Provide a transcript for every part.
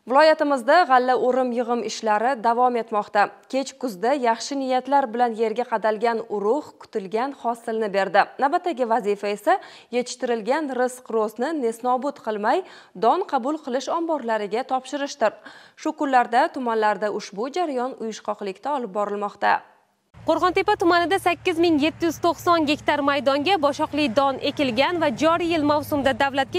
Viloyatimizda g'alla o'rim yig'im ishlari davom etmoqda. Kech kuzda yaxshi niyatlar bilan yerga qadalgan urug' kutilgan hosilni berdi. Navbatdagi vazifa esa yetishtirilgan rizq-ro'zni nesnobud qilmay, don qabul qilish omborlariga topshirishdir. Shu kunlarda tumanlarda ushbu jarayon uyushqoqlikda olib borilmoqda. Qo'rg'ontepa tumanida 8790 gektar maydonga boshoqli don ekilgan va joriy yil mavsumda davlatga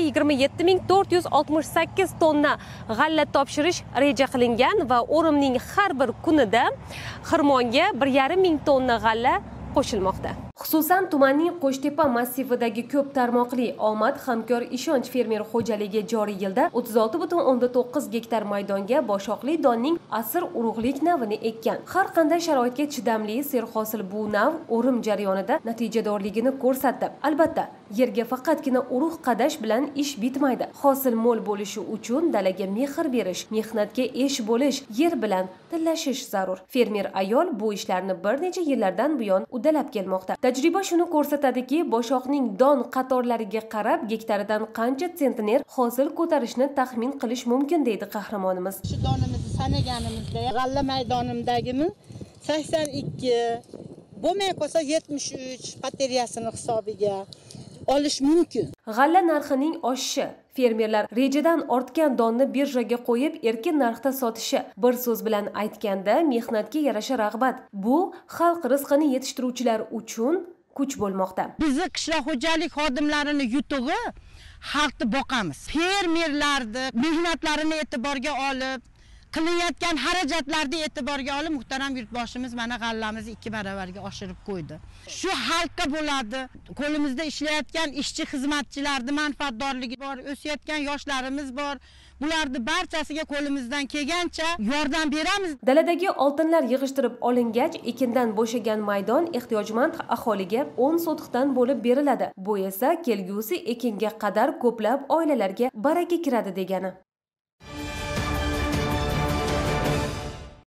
27468 tonna g'alla topshirish reja qilingan va o'rimning har bir kunida xirmonga 1500 tonna g'alla qo'shilmoqda. Xususan, tumanning Qo'shtepa massividagi ko'p tarmoqli Omad Hamkor ishonch fermer xo'jaligi joriy yilda 36,9 gektar maydonga boshoqli donning asr urug'lik navini ekkan. Har qanday sharoitga chidamli serhosil bu nav o'rim jarayonida natijadorligini ko'rsatdi. Albatta, yerga faqatgina urug' qadash bilan ish bitmaydi. Hosil mo'l bo'lishi uchun dalaga mehr berish, mehnatga esh bo'lish, yer bilan tillashish zarur. Fermer ayol bu ishlarni bir necha yillardan buyon uddalab kelmoqda. Tajriba shuni ko'rsatadiki, boshoqning don qatorlariga qarab gektaridan qancha sentner hosil ko'tarishni taxmin qilish mumkin, deydi qahramonimiz. Shu donimizni sanaganimizda g'alla maydonimdagimi 82, bo'lmay qolsa 73 bateriyasini hisobiga olish mumkin. G'alla narxining oshishi, fermerlar rejadan ortgan donni birjaga qo'yib erkin narxda sotishi, bir so'z bilan aytganda mehnatga yarasha rag'bat. Bu xalq rizqini yetishtiruvchilar uchun kuch bo'lmoqda. Bizni qishloq xo'jalik xodimlarini yutug'i xalqni boqamiz. Fermerlarni mehnatlarini e'tiborga olib, qilinayotgan xarajatlarni e'tiborga olib, muhtaram yurtboshimiz mana g'allamizni 2 baravarga oshirib qo'ydi. Shu xalqqa bo'ladi. Qo'limizda ishlayotgan ishchi xizmatchilarni manfaatdorligi bor, o'sayotgan yoshlarimiz bor. Bularni barchasiga qo'limizdan kelgancha yordam beramiz. Daladagi oltinlar yig'ishtirib olingach, ekindan bo'shagan maydon ehtiyojmand aholiga 10 sotixdan bo'lib beriladi. Bu esa kelgusi ekinga qadar ko'plab oilalarga baraka kiradi degani.